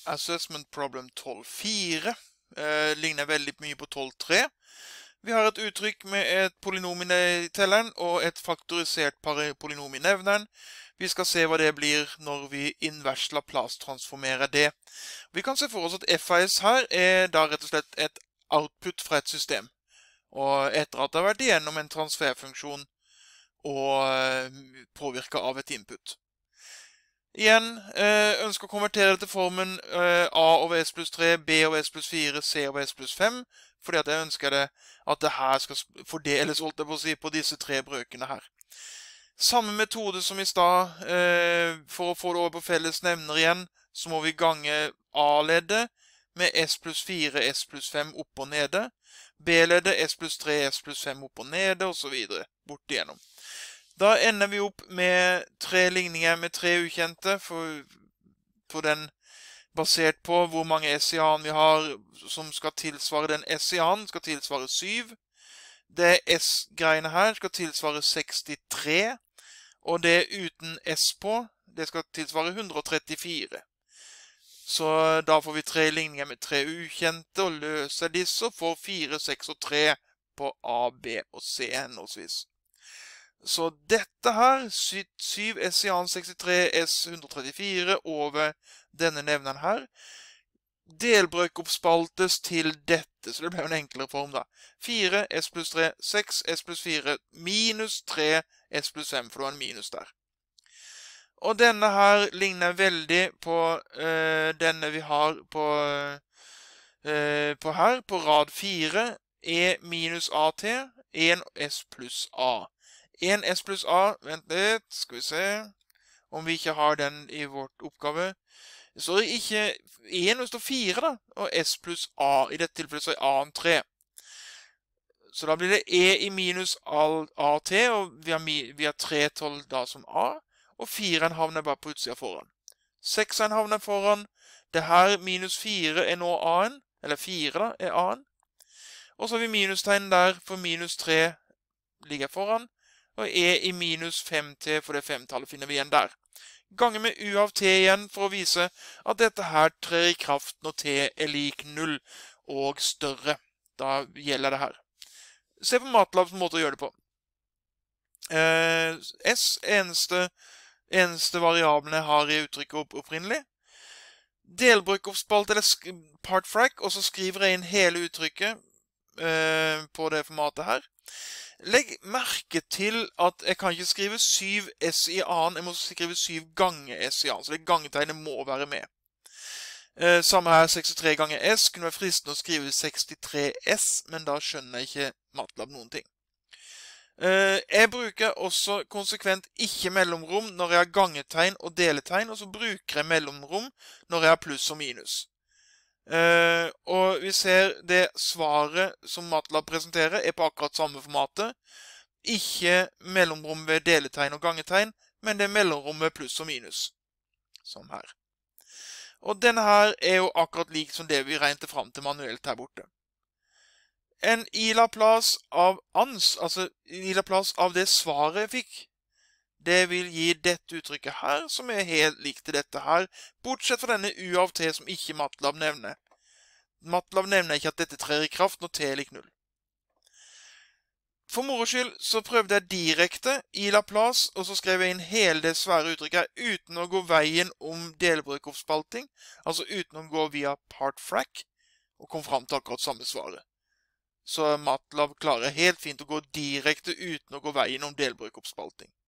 Assessment Problem 12.4 ligner veldig mye på 12.3. Vi har et uttrykk med et polynom i telleren og et faktorisert polynom i nevneren. Vi skal se hva det blir når vi invers Laplace-transformerer det. Vi kan se for oss at f av s her er da rett og slett et output fra et system. Og etter at det har vært igjennom en transferfunksjon og påvirket av et input. Igjen, ønsker å konvertere det til formen a over s pluss 3, b over s pluss 4, c over s pluss 5, fordi at jeg ønsker det at det her skal fordeles, holdt jeg på å si, på disse tre brøkene her. Samme metode som i stad, for å få det over på felles nevner igjen, så må vi gange a-leddet med s pluss 4, s pluss 5 opp og nede, b-leddet s pluss 3, s pluss 5 opp og nede, og så videre, bort igjennom. Da ender vi opp med tre ligninger med tre ukjente, på den basert på hvor mange s i a-en vi har som skal tilsvare den s i a-en, skal tilsvare 7. Det s-greiene her skal tilsvare 63, og det uten s på, det skal tilsvare 134. Så da får vi tre ligninger med tre ukjente, og løser disse, og får 4, 6 og 3 på a, b og c henholdsvis. Så dette her, 7 s i a-en 63, s 134 over denne nevneren her, delbrøkoppspaltes til dette, så det ble en enklere form da. 4 s pluss 3, 6 s pluss 4, minus 3 s pluss 5, for det var en minus der. Og denne her ligner veldig på denne vi har på her, på rad 4, e minus at, 1 s pluss a. 1 s pluss a, vent litt, skal vi se om vi ikke har den i vårt oppgave. Det står ikke 1, det står 4 da, og s pluss a, i dette tilfellet så er a-en 3. Så da blir det e i minus at, og vi har 3-12 da som a, og 4 havner bare på utsida foran. 6 havner foran, det her minus 4 er nå a-en, eller 4 da er a-en. Og så har vi minustegn der, for minus 3 ligger foran, og e i minus 5t, for det 5-tallet finner vi igjen der. Ganger med u av t igjen for å vise at dette her trer i kraft når t er lik 0 og større. Da gjelder det her. Se på MATLABs måte å gjøre det på. S eneste variablene har i uttrykket opprinnelig. Delbrøkoppspalt eller part frac, og så skriver jeg inn hele uttrykket på det formatet her. Legg merke til at jeg kan ikke skrive 7 s i a-en, jeg må skrive 7 ganger s i a-en, så det gangetegnet må være med. Samme her, 63 ganger s, kunne være fristende å skrive 63s, men da skjønner jeg ikke MATLAB noen ting. Jeg bruker også konsekvent ikke mellomrom når jeg har gangetegn og deletegn, og så bruker jeg mellomrom når jeg har pluss og minus. Og vi ser det svaret som MATLAB presenterer er på akkurat samme formatet. Ikke mellomrom ved deletegn og gangetegn, men det er mellomrom ved pluss og minus. Som her. Og denne her er jo akkurat lik som det vi regnet frem til manuelt her borte. En i Laplace av altså i Laplace av det svaret jeg fikk, det vil gi dette uttrykket her, som er helt likt til dette her, bortsett fra denne u av t som ikke MATLAB nevner. MATLAB nevner ikke at dette trer i kraft når t er lik 0. For moro skyld så prøvde jeg direkte i Laplace, og så skrev jeg inn hele det svære uttrykket her, uten å gå veien om delbrøkoppspalting, altså uten å gå via part frac, og kom frem til akkurat samme svaret. Så MATLAB klarer helt fint å gå direkte uten å gå veien om delbrøkoppspalting.